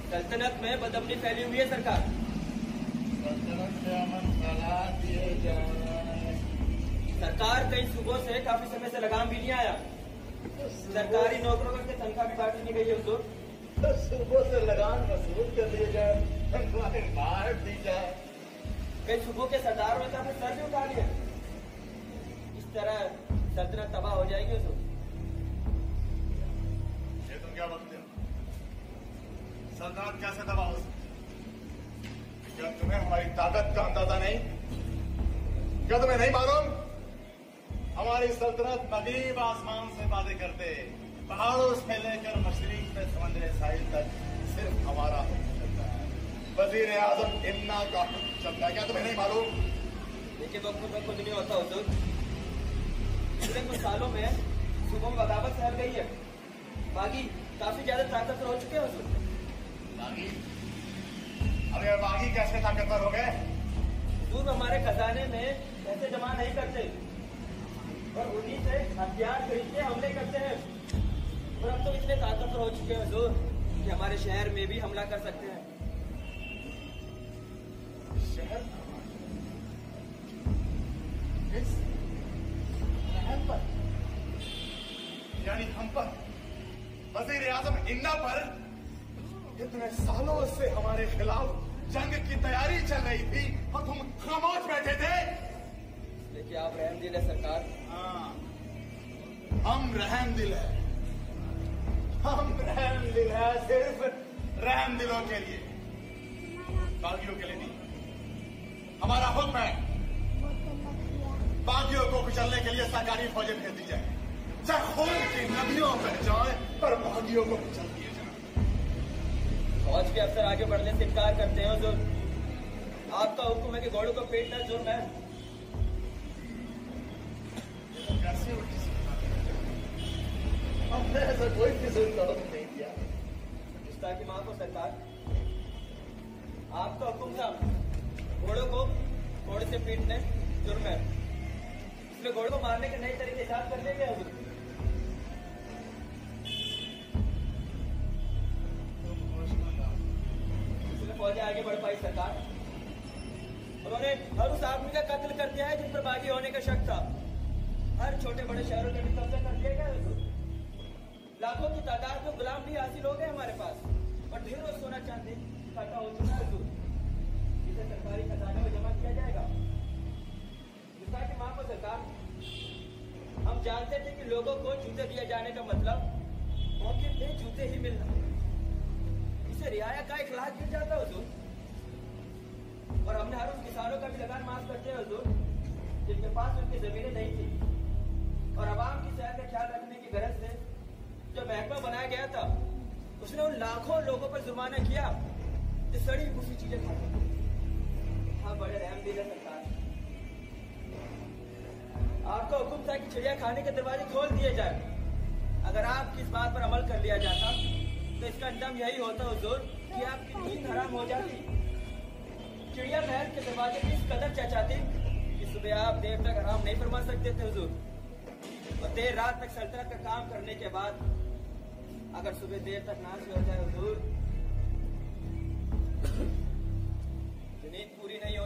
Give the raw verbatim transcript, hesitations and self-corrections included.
सल्तनत में बदअमनी फैली हुई है सरकार। सल्तनत में अमन फैला दिए जाए। सरकार कई सूबों से काफी समय से लगाम भी नहीं आया। सरकारी नौकरों की तनख्वाह भी बांटी नहीं गई है हुजूर। तो सूबों से लगान वसूल कर दिए जाए, तनख्वाहें बांट दी जाए। कई सूबों के सरदारों ने तो अपने सर भी उठा लिया। इस तरह सल्तनत तबाह हो जाएगी हुजूर। ये तुम क्या बोलते हो? सल्तनत कैसे तबाह हो सकती? क्या तुम्हें हमारी ताकत का अंदाजा नहीं? क्या तुम्हें नहीं मालूम? हमारी सल्तनत नदीब आसमान से बातें करते, पहाड़ों से लेकर मशरिक में समुद्र साहिल तक सिर्फ हमारा हुक्म चलता है। वजीर आजम इन्ना का हुक्म चलता है। क्या तुम्हें नहीं मालूम? देखिए वक्त में कुछ नहीं होता हुजूर। पिछले कुछ सालों में सूबों में बगावत फैल गई है। बागी काफी ज्यादा ताकतवर हो चुके हैं हुजूर। बागी? अरे बागी कैसे ताकतवर हो गए? हुजूर हमारे खजाने में पैसे जमा नहीं करते और उन्हीं से हथियार खरीद के हमले करते हैं। और अब तो इतने ताकतवर हो चुके हैं हुजूर कि हमारे शहर में भी हमला कर सकते हैं। शहर इस शहर पर, यानी हम पर, वजीर आजम इन्ना पर इतने सालों से हमारे खिलाफ जंग की तैयारी चल रही थी और तुम खामोश बैठे थे। देखिए आप रहम दिल है सरकार। हाँ, हम रहम दिल है। हम रहम दिल है सिर्फ रहम दिलों के लिए, बागियों के लिए नहीं। हमारा हुक्म है बागियों को कुचलने के लिए सरकारी फौजें भेज दी जाए, चाहे खून की नदियों पर जाए पर बागियों को कुचल दिए जाए। फौज के अफसर आगे बढ़ने से इनकार करते हैं हुजूर। आपका हुक्म है कि घोड़ों को पेट न जुर्म है। कैसे उल्टी सीधी बातें करते हो? हमने ऐसा कोई फिजूल का हुक्म नहीं दिया। गुस्ताखी माफ हो सरकार। आपका हुक्म था घोड़ों को घोड़े से पीटने जुर्म है, इसलिए घोड़ों को मारने के नए तरीके इजाद कर लिए गए हुजूर। इसलिए फौजें आगे बढ़ पाई सरकार। उन्होंने हर उस आदमी का कत्ल कर दिया है जिन पर बागी होने का शक था। हर छोटे बड़े शहरों के भी कब्जा कर दिया गया हुजूर। लाखों की तादाद में गुलाम भी हासिल हो गए हमारे पास और ढेरों सोना चांदी इकट्ठा हो चुका है हुजूर। इसे सरकारी खजाने में जमा किया जाएगा। जिसका कि माफ हो सरकार, हम जानते थे कि लोगों को जूते दिए जाने का मतलब मौके पे जूते ही मिलना। इसे रियाया का इखलाक गिर जाता हुजूर। और हमने हर उन किसानों का भी लगान माफ करते हैं हुजूर जिनके पास उनकी जमीनें नहीं थी और आवाम की सेहत का ख्याल रखने की गरज से जो महकमा बनाया गया था उसने उन लाखों लोगों पर जुर्माना किया जो सड़ी भूसी चीजें खाते थे। हाँ बड़े रहम दिल है सरकार। आपका हुक्म था कि चिड़िया खाने के दरवाजे खोल दिए जाए। अगर आपकी इस बात पर अमल कर लिया जाता तो इसका अंजाम यही होता हुजूर कि आपकी नींद हराम हो जाती। चिड़िया महल के दरवाजे इस कदर चहचहाती कि सुबह आप देर तक आराम नहीं फरमा सकते थे हुजूर। और देर रात तक सल्तनत का काम करने के बाद अगर सुबह देर तक नाश हो जाए हुजूर तो नींद पूरी नहीं